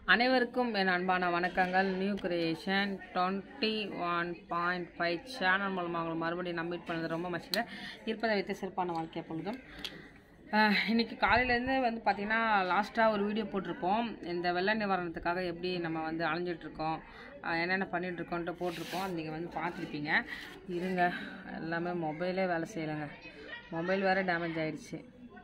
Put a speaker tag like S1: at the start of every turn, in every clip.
S1: அனைவருக்கும் என் அன்பான வணக்கங்கள். நியூ கிரியேஷன் 21.5 சேனல் மூலமாக உங்களை மறுபடியும் நம்பிட் பண்ணது ரொம்ப மச்சில் இருப்பதை வைத்து சிறப்பான வாழ்க்கை பொழுதும். இன்றைக்கி காலையிலேருந்து வந்து பார்த்திங்கன்னா லாஸ்ட்டாக ஒரு வீடியோ போட்டிருப்போம். இந்த வெள்ள நிவாரணத்துக்காக எப்படி நம்ம வந்து அலைஞ்சிட்ருக்கோம், என்னென்ன பண்ணிகிட்ருக்கோன்ட்டு போட்டிருப்போம். அது நீங்கள் வந்து பார்த்துருப்பீங்க. இருங்க, எல்லாமே மொபைலே வேலை செய்யலைங்க. மொபைல் வேறு டேமேஜ் ஆகிடுச்சு.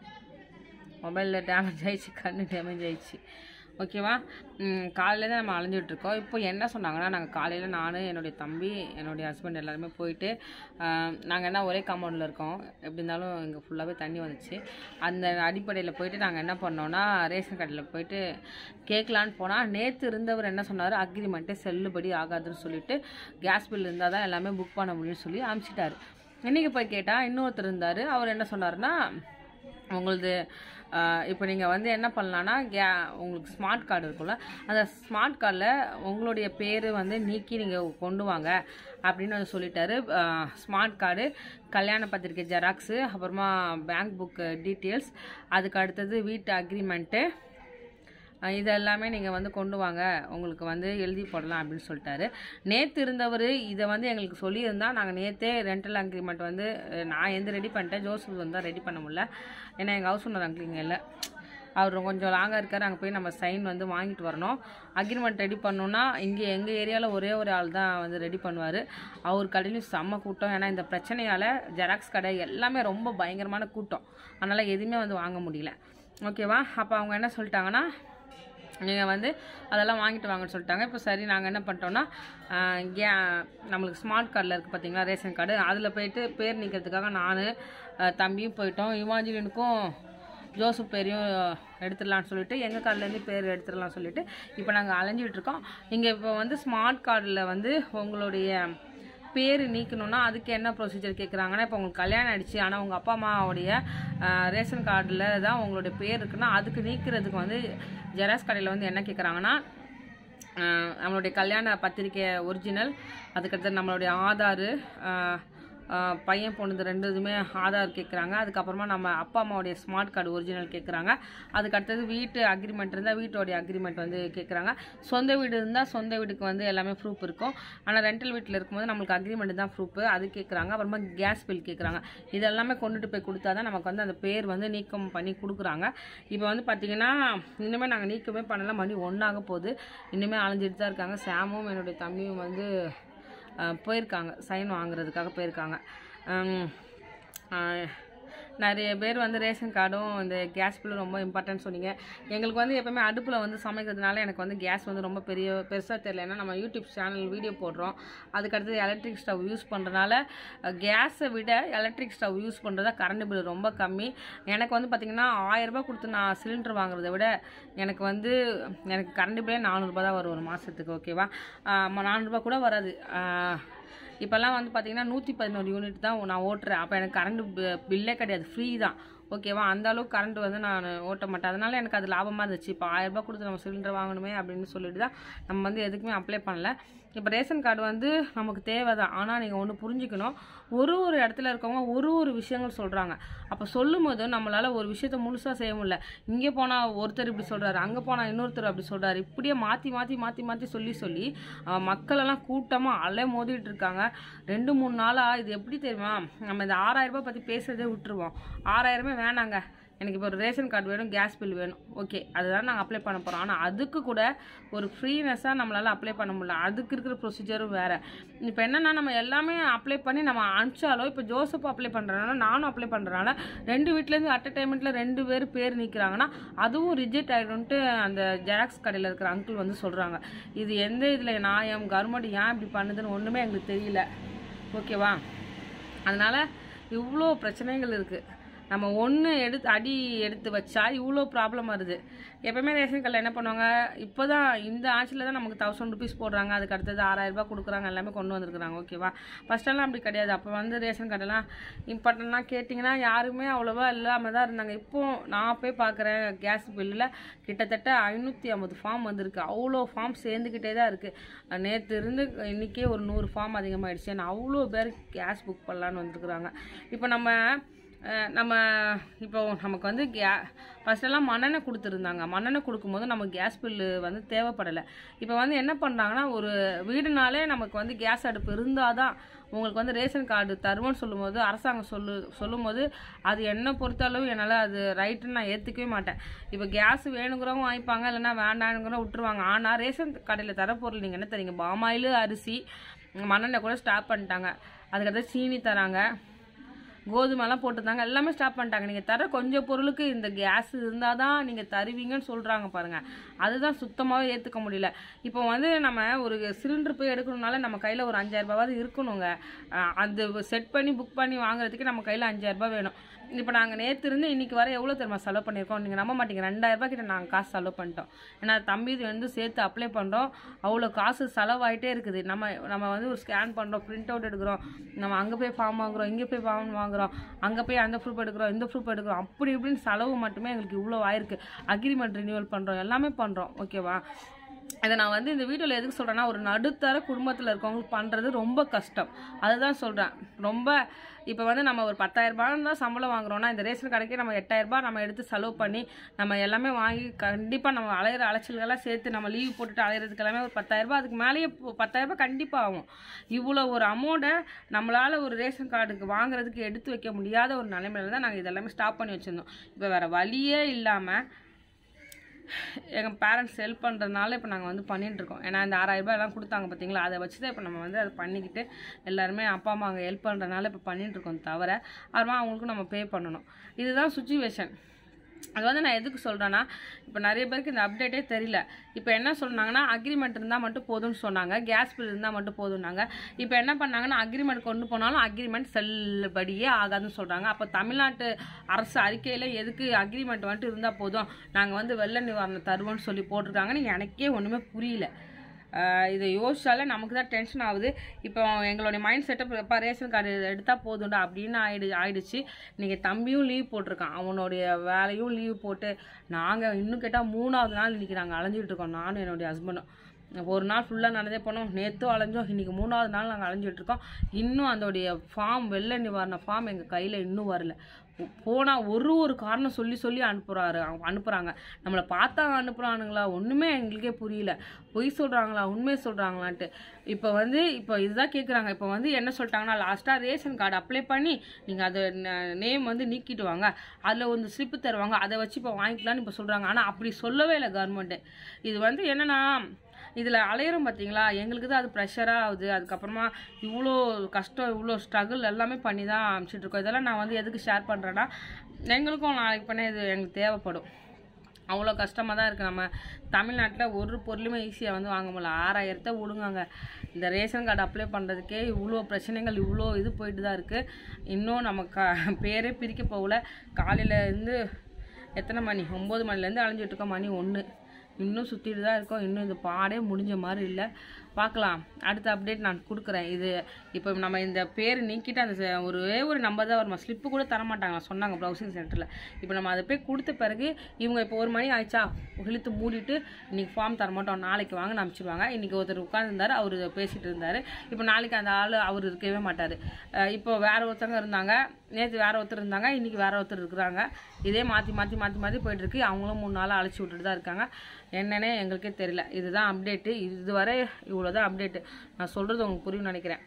S1: மொபைலில் டேமேஜ் ஆகிடுச்சு, கண்ணு டேமேஜ் ஆகிடுச்சு. ஓகேவா? காலையில் தான் நம்ம அலைஞ்சிட்ருக்கோம். இப்போ என்ன சொன்னாங்கன்னா, நாங்கள் காலையில் நான், என்னுடைய தம்பி, என்னுடைய ஹஸ்பண்ட் எல்லாருமே போயிட்டு, நாங்கள் என்ன ஒரே காம்பவுண்டில் இருக்கோம். எப்படி இருந்தாலும் இங்கே ஃபுல்லாகவே தண்ணி வந்துச்சு. அந்த அடிப்படையில் போயிட்டு நாங்கள் என்ன பண்ணோன்னா, ரேஷன் கடையில் போயிட்டு கேட்கலான்னு போனால், நேற்று இருந்தவர் என்ன சொன்னார், அக்ரிமெண்ட்டே செல்லுபடி ஆகாதுன்னு சொல்லிவிட்டு கேஸ் பில் இருந்தால் தான் எல்லாமே புக் பண்ண முடியும்னு சொல்லி அனுப்பிச்சிட்டாரு. இன்றைக்கி போய் கேட்டால் இன்னொருத்தர் இருந்தார். அவர் என்ன சொன்னார்னா, உங்களது இப்போ நீங்கள் வந்து என்ன பண்ணலான்னா, உங்களுக்கு ஸ்மார்ட் கார்டு இருக்குல்ல, அந்த ஸ்மார்ட் கார்டில் உங்களுடைய பேர் வந்து நீக்கி நீங்கள் கொண்டு வாங்க அப்படின்னு வந்து சொல்லிட்டாரு. ஸ்மார்ட் கார்டு, கல்யாண பத்திரிக்கை ஜெராக்ஸு, அப்புறமா பேங்க் புக்கு டீட்டெயில்ஸ், அதுக்கு அடுத்தது வீட்டு அக்ரிமெண்ட்டு, இது எல்லாமே நீங்கள் வந்து கொண்டு வாங்க, உங்களுக்கு வந்து எழுதி போடலாம் அப்படின்னு சொல்லிட்டாரு. நேற்று இருந்தவர் இதை வந்து எங்களுக்கு சொல்லியிருந்தால் நாங்கள் நேற்றே ரெண்டல் அக்ரிமெண்ட் வந்து நான் ரெடி பண்ணிட்டேன். ஜோசப் வந்து ரெடி பண்ண முடியல, ஏன்னா எங்கள் ஹவுஸ் ஓனர் அங்கிள் இங்கே இல்லை, அவர் கொஞ்சம் லாங்காக இருக்கார். அங்கே போய் நம்ம சைன் வந்து வாங்கிட்டு வரணும். அக்ரிமெண்ட் ரெடி பண்ணோன்னா இங்கே எங்கள் ஏரியாவில் ஒரே ஒரு ஆள் தான் வந்து ரெடி பண்ணுவார். அவர் கடையிலும் செம்ம கூட்டம். ஏன்னா இந்த பிரச்சனையால் ஜெராக்ஸ் கடை எல்லாமே ரொம்ப பயங்கரமான கூட்டம். அதனால் எதுவுமே வந்து வாங்க முடியல. ஓகேவா? அப்போ அவங்க என்ன சொல்லிட்டாங்கன்னா, நீங்கள் வந்து அதெல்லாம் வாங்கிட்டு வாங்கன்னு சொல்லிட்டாங்க. இப்போ சரி, நாங்கள் என்ன பண்ணிட்டோன்னா, நம்மளுக்கு ஸ்மார்ட் கார்டில் இருக்குது பார்த்தீங்களா, ரேஷன் கார்டு, அதில் போயிட்டு பேர் நீக்கிறதுக்காக நான் தம்பியும் போயிட்டோம். இவாஞ்சலினுக்கும் ஜோசப் பேரையும் எடுத்துடலான்னு சொல்லிட்டு, எங்கள் கார்டிலேருந்து பேர் எடுத்துடலாம்னு சொல்லிட்டு இப்போ நாங்கள் அலைஞ்சிட்ருக்கோம். இங்கே இப்போ வந்து ஸ்மார்ட் கார்டில் வந்து உங்களுடைய பேர் நீக்கணும்னா அதுக்கு என்ன ப்ரொசீஜர் கேட்குறாங்கன்னா, இப்போ உங்களுக்கு கல்யாணம் ஆகிடுச்சு, ஆனால் உங்கள் அப்பா அம்மாவுடைய ரேஷன் கார்டில் தான் உங்களுடைய பேர் இருக்குன்னா அதுக்கு நீக்கிறதுக்கு வந்து ஜெராக்ஸ் கடையில் வந்து என்ன கேட்குறாங்கன்னா, நம்மளுடைய கல்யாண பத்திரிக்கை ஒரிஜினல், அதுக்கடுத்து நம்மளுடைய ஆதாரு, பையன் பொண்ணுது ரெண்டு இதுவுமே ஆதார் கேட்குறாங்க. அதுக்கப்புறமா நம்ம அப்பா அம்மாவுடைய ஸ்மார்ட் கார்டு ஒரிஜினல் கேட்குறாங்க. அதுக்கடுத்தது வீட்டு அக்ரிமெண்ட் இருந்தால் வீட்டோடைய அக்ரிமெண்ட் வந்து கேட்குறாங்க. சொந்த வீடு இருந்தால் சொந்த வீட்டுக்கு வந்து எல்லாமே ப்ரூஃப் இருக்கும். ஆனால் ரெண்டல் வீட்டில் இருக்கும்போது நம்மளுக்கு அக்ரிமெண்ட் தான் ப்ரூஃப், அது கேட்குறாங்க. அப்புறமா கேஸ் பில் கேட்குறாங்க. இதெல்லாமே கொண்டுட்டு போய் கொடுத்தா தான் நமக்கு வந்து அந்த பேர் வந்து நீக்கம் பண்ணி கொடுக்குறாங்க. இப்போ வந்து பார்த்திங்கன்னா இனிமேல் நாங்கள் நீக்கமே பண்ணலாம், மணி 1 ஆக போகுது. இனிமேல் அலைஞ்சிட்டு தான் இருக்காங்க. சாமும் என்னுடைய தம்பியும் வந்து போயிருக்காங்க, சைன் வாங்குறதுக்காக போயிருக்காங்க. நிறைய பேர் வந்து ரேஷன் கார்டும் இந்த கேஸ் பில்லும் ரொம்ப இம்பார்ட்டன்ட் சொன்னீங்க. எங்களுக்கு வந்து எப்போவுமே அடுப்பில் வந்து சமைக்கிறதுனால எனக்கு வந்து கேஸ் வந்து ரொம்ப பெருசாக தெரியல. ஏன்னா நம்ம யூடியூப் சேனல் வீடியோ போடுறோம், அதுக்கடுத்து எலக்ட்ரிக் ஸ்டவ் யூஸ் பண்ணுறதுனால கேஸை விட எலக்ட்ரிக் ஸ்டவ் யூஸ் பண்ணுறதா கரண்ட் பில் ரொம்ப கம்மி. எனக்கு வந்து பார்த்திங்கன்னா 1000 ரூபா கொடுத்து நான் சிலிண்டர் வாங்குறத விட எனக்கு கரண்ட் பில்லே 400 ரூபா தான் வரும் ஒரு மாதத்துக்கு. ஓகேவா? 400 ரூபா கூட வராது. இப்போல்லாம் வந்து பார்த்திங்கன்னா 111 யூனிட் தான் நான் ஓட்டுறேன். அப்போ எனக்கு கரண்ட் பில்லே கிடையாது, ஃப்ரீ தான். ஓகேவா? அந்த அளவுக்கு கரண்ட் வந்து நான் ஓட்ட மாட்டேன். அதனால் எனக்கு அது லாபமாக இருந்துச்சு. இப்போ 1000 ரூபா கொடுத்து நம்ம சிலிண்டர் வாங்கணுமே அப்படின்னு சொல்லிட்டு தான் நம்ம வந்து எதுக்குமே அப்ளை பண்ணல. இப்போ ரேஷன் கார்டு வந்து நமக்கு தேவை தான். ஆனால் நீங்கள் ஒன்று புரிஞ்சுக்கணும், ஒரு இடத்துல இருக்கவங்க ஒரு விஷயங்கள் சொல்கிறாங்க. அப்போ சொல்லும் போது நம்மளால் ஒரு விஷயத்த முழுசாக செய்ய முடியல. இங்கே போனால் ஒருத்தர் இப்படி சொல்கிறாரு, அங்கே போனால் இன்னொருத்தர் அப்படி சொல்கிறாரு. இப்படியே மாற்றி சொல்லி மக்களெல்லாம் கூட்டமாக அலை மோதிட்டு இருக்காங்க. 2-3 நாளாக. இது எப்படி தெரியுமா, நம்ம இந்த 6000 ரூபாய் பற்றி பேசுகிறதே விட்டுருவோம். 6000 வேணாங்க, எனக்கு இப்போ ஒரு ரேஷன் கார்டு வேணும், கேஸ் பில் வேணும், ஓகே, அதுதான் நாங்கள் அப்ளை பண்ண போகிறோம். ஆனால் அதுக்கு கூட ஒரு ஃப்ரீனஸாக நம்மளால் அப்ளை பண்ண முடியல. அதுக்கு இருக்கிற ப்ரொசீஜரும் வேறு. இப்போ என்னென்னா, நம்ம எல்லாமே அப்ளை பண்ணி நம்ம அனுப்பிச்சாலும், இப்போ ஜோசப் அப்ளை பண்ணுறதுனால நானும் அப்ளை பண்ணுறதுனால 2 வீட்டிலேருந்து அட் அ டைமெண்ட்டில் 2 பேர் நிற்கிறாங்கன்னா அதுவும் ரிஜெக்ட் ஆகிடும்ட்டு அந்த ஜெராக்ஸ் கடையில் இருக்கிற அங்கிள் வந்து சொல்கிறாங்க. இது எந்த இதில் நியாயம், கவர்மெண்ட் ஏன் இப்படி பண்ணுதுன்னு ஒன்றுமே எங்களுக்கு தெரியல. ஓகேவா? அதனால் இவ்வளோ பிரச்சனைகள் இருக்குது. நம்ம ஒன்று எடுத்து வச்சா இவ்வளோ ப்ராப்ளம் வருது. எப்போவுமே ரேஷன் கார்டில் என்ன பண்ணுவாங்க, இப்போ தான் இந்த ஆட்சியில் தான் நமக்கு 1000 ருபீஸ் போடுறாங்க, அதுக்கு அடுத்தது 6000 ரூபா கொடுக்குறாங்க, எல்லாமே கொண்டு வந்துருக்குறாங்க. ஓகேவா? ஃபஸ்ட்டெல்லாம் அப்படி கிடையாது. அப்போ வந்து ரேஷன் கார்டெல்லாம் இம்பார்ட்டன்ட்லாம் கேட்டிங்கன்னா யாருமே அவ்வளோவா இல்லாமல் தான் இருந்தாங்க. இப்போது நான் போய் பார்க்குறேன், கேஸ் பில்லில் கிட்டத்தட்ட 550 ஃபார்ம் வந்திருக்கு. அவ்வளோ ஃபார்ம் சேர்ந்துக்கிட்டே தான் இருக்குது. நேற்று இருந்து இன்றைக்கே ஒரு 100 ஃபார்ம் அதிகமாகிடுச்சு. ஏன்னா அவ்வளோ பேர் கேஸ் புக் பண்ணலான்னு வந்துருக்குறாங்க. இப்போ நம்ம நம்ம இப்போ நமக்கு வந்து ஃபஸ்ட்டெல்லாம் மண்ணெண்ணெய் கொடுத்துருந்தாங்க. மண்ணெண்ணெய் கொடுக்கும்போது நமக்கு கேஸ் பில்லு வந்து தேவைப்படலை. இப்போ வந்து என்ன பண்ணுறாங்கன்னா, ஒரு வீடுனாலே நமக்கு வந்து கேஸ் அடுப்பு இருந்தால் தான் உங்களுக்கு வந்து ரேஷன் கார்டு தருவோன்னு சொல்லும்போது, அரசாங்கம் சொல்லும்போது அது என்னை பொறுத்தளவு என்னால் அது ரைட்டுன்னு நான் ஏற்றுக்கவே மாட்டேன். இப்போ கேஸ் வேணுங்கிறவங்க வாங்கிப்பாங்க, இல்லைன்னா வேண்டானுங்கிறவங்க விட்டுருவாங்க. ஆனால் ரேஷன் கடையில் தர பொருள் நீங்கள் என்ன தரீங்க? பாமாயில், அரிசி, மண்ணெண்ணெய் கூட ஸ்டாப் பண்ணிட்டாங்க. அதுக்கடுத்து சீனி தராங்க, கோதுமைலாம் போட்டுருந்தாங்க, எல்லாமே ஸ்டாப் பண்ணிட்டாங்க. நீங்கள் தர கொஞ்சம் பொருளுக்கு இந்த கேஸ் இருந்தால் தான் நீங்கள் தருவீங்கன்னு சொல்கிறாங்க பாருங்கள். அதுதான் சுத்தமாகவே ஏற்றுக்க முடியல. இப்போ வந்து நம்ம ஒரு சிலிண்டர் போய் எடுக்கணுனால நம்ம கையில் ஒரு 5000 ரூபாவது இருக்கணுங்க. அது செட் பண்ணி புக் பண்ணி வாங்குறதுக்கு நம்ம கையில் 5000 ரூபாய் வேணும். இப்போ நாங்கள் நேற்று இருந்து இன்றைக்கி வர எவ்வளோ தெரியுமா செலவு பண்ணியிருக்கோம்? நீங்கள் நம்ப மாட்டீங்க, 2000 ரூபாய் கிட்ட நாங்கள் காசு செலவு பண்ணிட்டோம். ஏன்னா தம்பி வந்து சேர்த்து அப்ளை பண்ணுறோம், அவ்வளோ காசு செலவாகிட்டே இருக்குது. நம்ம வந்து ஒரு ஸ்கேன் பண்ணுறோம், பிரிண்ட் அவுட் எடுக்கிறோம், நம்ம அங்கே போய் ஃபார்ம் வாங்குகிறோம், இங்கே போய் ஃபார்ம் வாங்குகிறோம், அங்கே போய் அந்த ப்ரூஃப் எடுக்கிறோம், இந்த ப்ரூஃப் எடுக்கிறோம், அப்படி இப்படின்னு செலவு மட்டுமே எங்களுக்கு இவ்வளோ ஆயிருக்கு. அக்ரிமெண்ட் ரினியூவல் பண்ணுறோம், எல்லாமே பண்ணுறோம். ஓகேவா? இதை நான் வந்து இந்த வீடியோவில் எதுக்கு சொல்கிறேன்னா, ஒரு நடுத்தர குடும்பத்தில் இருக்கவங்களுக்கு பண்ணுறது ரொம்ப கஷ்டம். அதுதான் சொல்கிறேன். ரொம்ப இப்போ வந்து நம்ம ஒரு 10,000 ரூபாய் தான் சம்பளம் வாங்குறோம்னா, இந்த ரேஷன் கடைக்கு நம்ம 8,000 ரூபாய் நம்ம எடுத்து செலவு பண்ணி நம்ம எல்லாமே வாங்கி கண்டிப்பாக நம்ம அலைச்சல்கள்லாம் சேர்த்து நம்ம லீவ் போட்டுட்டு அலையிறதுக்கு எல்லாமே ஒரு 10,000 ரூபாய், அதுக்கு மேலேயே 10,000 ரூபாய் கண்டிப்பாக ஆகும். இவ்வளோ ஒரு அமௌண்ட்டை நம்மளால் ஒரு ரேஷன் கார்டுக்கு வாங்குறதுக்கு எடுத்து வைக்க முடியாத ஒரு நிலைமையில தான் நாங்கள் இதெல்லாமே ஸ்டாப் பண்ணி வச்சுருந்தோம். இப்போ வேறு வழியே இல்லாமல் எங்கள் பேரண்ட்ஸ் ஹெல்ப் பண்ணுறதுனால இப்போ நாங்கள் வந்து பண்ணிகிட்ருக்கோம். ஏன்னா இந்த 6000 ரூபாய் எல்லாம் கொடுத்தாங்க பார்த்தீங்களா, அதை வச்சு தான் இப்போ நம்ம வந்து அதை பண்ணிக்கிட்டு எல்லாருமே அப்பா அம்மா அங்கே ஹெல்ப் பண்ணுறதுனால இப்போ பண்ணிகிட்ருக்கோம். தவிர அப்புறமா அவங்களுக்கும் நம்ம பே பண்ணணும். இதுதான் சுச்சுவேஷன். அது வந்து நான் எதுக்கு சொல்கிறேன்னா, இப்போ நிறைய பேருக்கு இந்த அப்டேட்டே தெரியல. இப்போ என்ன சொன்னாங்கன்னா, அக்ரிமெண்ட் இருந்தால் மட்டும் போதும்னு சொன்னாங்க, கேஸ் பில் இருந்தால் மட்டும் போதும்னாங்க. இப்போ என்ன பண்ணாங்கன்னா, அக்ரிமெண்ட் கொண்டு போனாலும் அக்ரிமெண்ட் செல்லுபடியே ஆகாதுன்னு சொல்கிறாங்க. அப்போ தமிழ்நாட்டு அரசு அறிக்கையில் எதுக்கு அக்ரிமெண்ட் வந்துட்டு இருந்தால் போதும், நாங்கள் வந்து வெள்ள நிவாரணம் தருவோம்னு சொல்லி போட்டிருக்காங்கன்னு எனக்கே ஒன்றுமே புரியல. இதை யோசிச்சாலே நமக்கு தான் டென்ஷன் ஆகுது. இப்போ எங்களுடைய மைண்ட் செட்டப் இப்போ ரேஷன் கார்டு எடுத்தால் போதும்டா அப்படின்னு ஆயிடுச்சு. இன்றைக்கி தம்பியும் லீவ் போட்டிருக்கான், அவனுடைய வேலையும் லீவ் போட்டு நாங்கள் இன்னும் கேட்டால் 3வது நாள் இன்றைக்கி நாங்கள் அலைஞ்சிட்டு இருக்கோம். நானும் என்னுடைய ஹஸ்பண்டும் ஒரு நாள் ஃபுல்லாக நடந்தே போனோம், நேற்றும் அலைஞ்சோம், இன்றைக்கி 3வது நாள் நாங்கள் அலைஞ்சிட்ருக்கோம். இன்னும் அதோடைய ஃபார்ம், வெள்ள நிவாரண ஃபார்ம் எங்கள் கையில் இன்னும் வரல. போனால் ஒரு காரணம் சொல்லி அனுப்புகிறாங்க. நம்மளை பார்த்தா அனுப்புகிறானுங்களா ஒன்றுமே எங்களுக்கே புரியல. பொய் சொல்கிறாங்களா உண்மை சொல்கிறாங்களான்ட்டு. இப்போ இதுதான் கேட்குறாங்க. இப்போ வந்து என்ன சொல்லிட்டாங்கன்னா, லாஸ்ட்டாக ரேஷன் கார்டு அப்ளை பண்ணி நீங்கள் அதை நேம் வந்து நீக்கிட்டு வாங்க, அதில் ஒரு ஸ்லிப்பு தருவாங்க, அதை வச்சு இப்போ வாங்கிக்கலான்னு இப்போ சொல்கிறாங்க. ஆனால் அப்படி சொல்லவே இல்லை கவர்மெண்ட்டு. இது வந்து என்னென்னா, இதில் அலையிறோம் பார்த்தீங்களா, எங்களுக்கு தான் அது ப்ரெஷராக ஆகுது. அதுக்கப்புறமா இவ்வளோ கஷ்டம், இவ்வளோ ஸ்ட்ரகிள் எல்லாமே பண்ணி தான் அனுப்பிச்சிட்ருக்கோம். இதெல்லாம் நான் வந்து எதுக்கு ஷேர் பண்ணுறேன்னா, எங்களுக்கும் நாளைக்கு பண்ண இது எங்களுக்கு தேவைப்படும். அவ்வளோ கஷ்டமாக தான் இருக்குது. நம்ம தமிழ்நாட்டில் ஒரு பொருளுமே ஈஸியாக வந்து வாங்க முடியல. 6000 விடுங்க. இந்த ரேஷன் கார்டு அப்ளை பண்ணுறதுக்கே இவ்வளோ பிரச்சனைகள், இவ்வளோ இது போயிட்டு தான் இருக்குது. இன்னும் நம்ம பேரே பிரிக்க போகல. காலையிலேருந்து எத்தனை மணி, 9 மணிலேருந்து அலைஞ்சிட்ருக்கோம், மணி 1. இன்னும் சுற்றிட்டு தான் இருக்கோம். இன்னும் இது பாடே முடிஞ்ச மாதிரி இல்லை. பார்க்கலாம், அடுத்த அப்டேட் நான் கொடுக்குறேன். இது இப்போ நம்ம இந்த பேர் நீக்கிட்டு அந்த ஒரு நம்பர் தான் வருமா, ஸ்லிப்பு கூட தரமாட்டாங்களா சொன்னாங்க ப்ரௌசிங் சென்டரில். இப்போ நம்ம அதை போய் கொடுத்த பிறகு இவங்க இப்போ 1 மணி ஆயிடுச்சா இழுத்து மூடிட்டு இன்றைக்கி ஃபார்ம் தரமாட்டோம், நாளைக்கு வாங்க அனுப்பிச்சிடுவாங்க. இன்றைக்கி ஒருத்தர் உட்காந்துருந்தார், அவர் பேசிகிட்டு இருந்தார். இப்போ நாளைக்கு அந்த ஆள் அவர் இருக்கவே மாட்டார். இப்போ வேறு ஒருத்தவங்க இருந்தாங்க, நேற்று வேறு ஒருத்தர் இருந்தாங்க, இன்றைக்கி வேறு ஒருத்தர் இருக்கிறாங்க. இதே மாற்றி போயிட்டுருக்கு. அவங்களும் 3 நாளாக அழைச்சி விட்டுட்டு தான் இருக்காங்க. என்னன்னே எங்களுக்கே தெரியல. இதுதான் அப்டேட்டு. இதுவரை இவ்வளோதான் அப்டேட்டு. நான் சொல்கிறது உங்களுக்கு புரியும்னு நினைக்கிறேன்.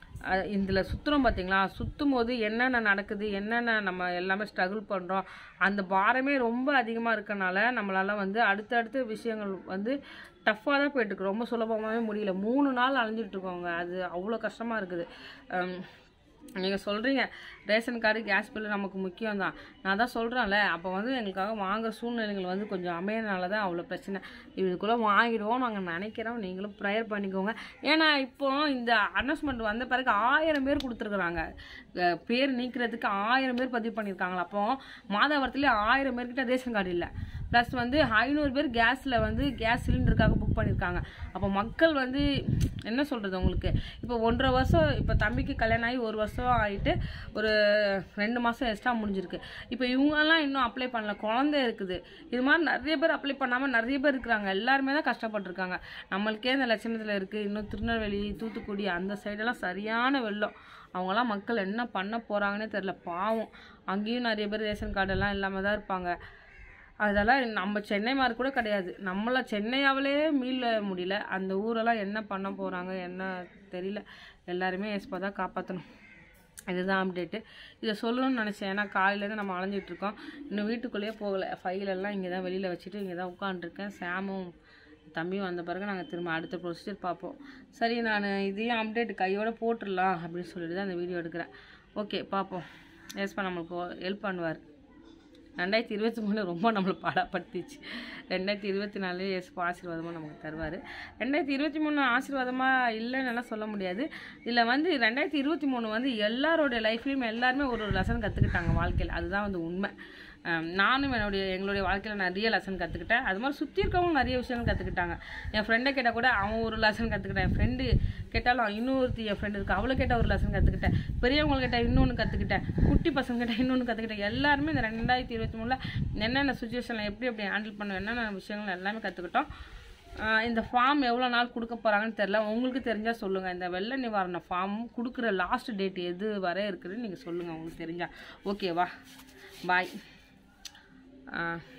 S1: இதில் சுற்றுறோம் பார்த்தீங்களா, சுற்றும் போது என்னென்ன நடக்குது, என்னென்ன நம்ம எல்லாமே ஸ்ட்ரகிள் பண்ணுறோம், அந்த பாரமே ரொம்ப அதிகமாக இருக்கனால நம்மளால் வந்து அடுத்தடுத்த விஷயங்கள் வந்து டஃப்பாக தான் போயிட்டுருக்கு. ரொம்ப சுலபமாகவே முடியல. 3 நாள் அலைஞ்சிட்ருக்கோங்க. அது அவ்வளோ கஷ்டமாக இருக்குது. நீங்கள் சொல்கிறீங்க ரேஷன் கார்டு கேஸ் பில்லு நமக்கு முக்கியம் தான். நான் தான் சொல்கிறேன்ல, அப்போ வந்து எங்களுக்காக வாங்குற சூழ்நிலைகள் வந்து கொஞ்சம் அமையனால தான் அவ்வளோ பிரச்சனை. இதுக்குள்ளே வாங்கிடுவோம் நாங்கள் நினைக்கிறோம். நீங்களும் ப்ரேயர் பண்ணிக்கோங்க. ஏன்னா இப்போ இந்த அனௌன்ஸ்மெண்ட் வந்த பிறகு 1000 பேர் கொடுத்துருக்குறாங்க. பேர் நீக்கிறதுக்கு 1000 பேர் பதிவு பண்ணியிருக்காங்களா. அப்போ மாதவரத்துலேயே 1000 பேர்கிட்ட ரேஷன் கார்டு இல்லை. ப்ளஸ் வந்து 500 பேர் கேஸில் வந்து கேஸ் சிலிண்டருக்காக புக் பண்ணியிருக்காங்க. அப்போ மக்கள் வந்து என்ன சொல்கிறது உங்களுக்கு, இப்போ 1.5 வருஷம், இப்போ தம்பிக்கு கல்யாணம் ஆகி 1 வருஷம் ஆகிட்டு ஒரு 2 மாதம் எக்ஸ்ட்ரா முடிஞ்சிருக்கு. இப்போ இவங்கெல்லாம் இன்னும் அப்ளை பண்ணல, குழந்தை இருக்குது. இது மாதிரி நிறைய பேர் அப்ளை பண்ணாமல் நிறைய பேர் இருக்கிறாங்க. எல்லாருமே தான் கஷ்டப்பட்டுருக்காங்க. நம்மளுக்கே இந்த லட்சணத்தில் இருக்குது. இன்னும் திருநெல்வேலி, தூத்துக்குடி அந்த சைடெல்லாம் சரியான வெள்ளம். அவங்களாம் மக்கள் என்ன பண்ண போகிறாங்கன்னே தெரில. பாவம், அங்கேயும் நிறைய பேர் ரேஷன் கார்டெல்லாம் இல்லாமல் தான் இருப்பாங்க. அதெல்லாம் நம்ம சென்னை மாதிரி கூட கிடையாது, நம்மள சென்னையாவிலே மீள முடியல. அந்த ஊரெல்லாம் என்ன பண்ண போகிறாங்க என்ன தெரியல. எல்லாருமே ஏஸ்பா தான் காப்பாற்றணும். இதுதான் அப்டேட்டு. இதை சொல்லணும்னு நினச்சேன். ஏன்னா காலையிலேருந்து நம்ம அலைஞ்சிட்ருக்கோம். இன்னும் வீட்டுக்குள்ளேயே போகலை. ஃபைலெல்லாம் இங்கே தான் வெளியில் வச்சுட்டு இங்கே தான் உட்காந்துருக்கேன். சாமும் தம்பியும் வந்த பிறகு நாங்கள் திரும்ப அடுத்த ப்ரொசீஜர் பார்ப்போம். சரி, நான் இதையும் அப்டேட் கையோடு போட்டுடலாம் அப்படின்னு சொல்லிட்டு தான் அந்த வீடியோ எடுக்கிறேன். ஓகே, பார்ப்போம். ஏஸ்பா நம்மளுக்கு ஹெல்ப் பண்ணுவார். 2023 ரொம்ப நம்மளை பாடப்படுத்திச்சு. 2024 ஏஸ்பா ஆசீர்வாதமாக நமக்கு தருவார். 2023 ஆசீர்வாதமாக இல்லைன்னு சொல்ல முடியாது. இதில் 2023 எல்லாரோடைய லைஃப்லேயும் எல்லாருமே ஒரு லெசன் கற்றுக்கிட்டாங்க வாழ்க்கையில். அதுதான் உண்மை. நானும் எங்களுடைய வாழ்க்கையில் நிறைய லெசன் கற்றுக்கிட்டேன். அது மாதிரி சுற்றி இருக்கவங்க நிறைய விஷயங்கள் கற்றுக்கிட்டாங்க. என் ஃப்ரெண்டை கேட்டால் கூட அவன் ஒரு லெசன் கற்றுக்கிட்டேன். என் ஃப்ரெண்டு கேட்டாலும் இன்னொருத்தி என் ஃப்ரெண்டு இருக்குது, அவளை கேட்டால் ஒரு லெசன் கற்றுக்கிட்டேன். பெரியவங்க கேட்டால் இன்னொன்று கற்றுக்கிட்டேன். குட்டி பசங்க கேட்டால் இன்னொன்று கற்றுக்கிட்டேன். எல்லாருமே இந்த 2023 என்னென்ன சுச்சுவேஷனில் எப்படி ஹேண்டில் பண்ண என்னென்ன விஷயங்கள் எல்லாமே கற்றுக்கிட்டோம். இந்த ஃபார்ம் எவ்வளோ நாள் கொடுக்க போகிறாங்கன்னு தெரில. உங்களுக்கு தெரிஞ்சால் சொல்லுங்கள். இந்த வெள்ள நிவாரண ஃபார்ம் கொடுக்குற லாஸ்ட் டேட் எது வரை இருக்குதுன்னு நீங்கள் சொல்லுங்கள் உங்களுக்கு தெரிஞ்சால். ஓகேவா? பாய்.